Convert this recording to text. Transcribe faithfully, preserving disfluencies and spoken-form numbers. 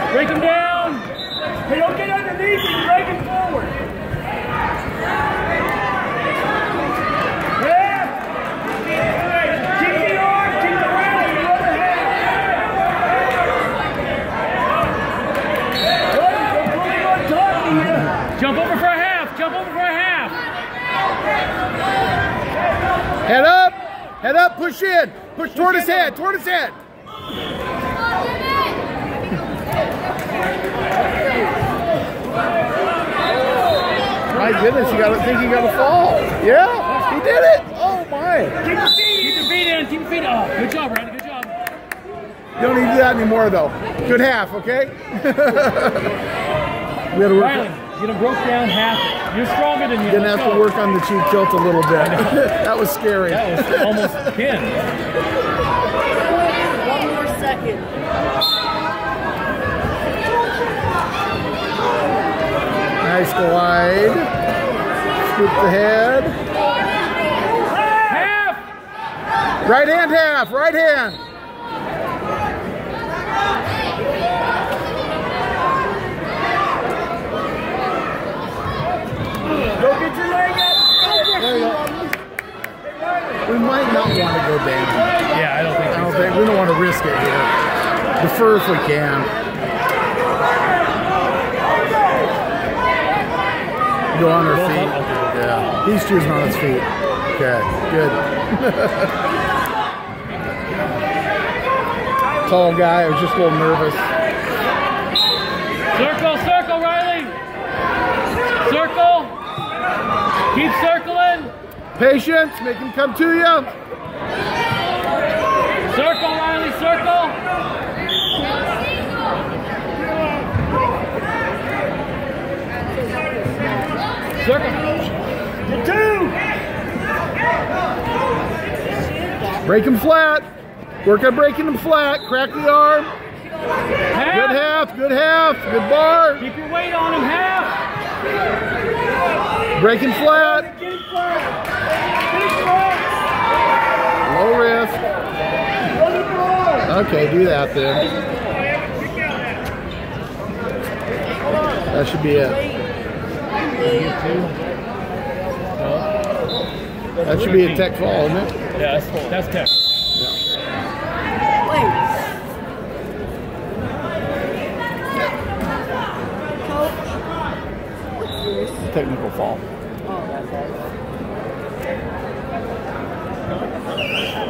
Break him down. Hey, don't get underneath him. Break him forward. Yeah. Keep the arm. Keep the round. The other hand. They're pulling on top of you. Jump over for a half. Jump over for a half. Head up. Head up. Push in. Push toward his head. Toward his head. My goodness, you gotta think you gotta fall. Yeah, he did it. Oh my. Keep your feet, keep your feet in, keep your feet up. Good job, Randy, good job. You don't need to do that anymore though. Good half, okay? We gotta work. Riley, get him broke down half. You're stronger than you. Gonna have to work on the cheek tilt a little bit. That was scary. That was almost pin. One more second. Nice glide. Scoop the head. Half! Right hand half, right hand. Go get your leg up! There you go. We might not want to go down. Yeah, I don't think I don't so. think we don't want to risk it here. Defer if we can. Go on our feet. Yeah. He's choosing on his feet. Okay, good. Tall guy, I was just a little nervous. Circle, circle, Riley! Circle! Keep circling! Patience, make him come to you. Circle, Riley, circle! Circle. Get two. Break him flat. Work on breaking him flat. Crack the arm. Half. Good half, good half, good bar. Keep your weight on him, half. Break him flat. Get him flat. Get him flat. Low risk. Okay, do that then. That should be it. That should be a tech fall, isn't it? Yeah, that's, that's tech. Wait. Technical fall. Oh, that's it.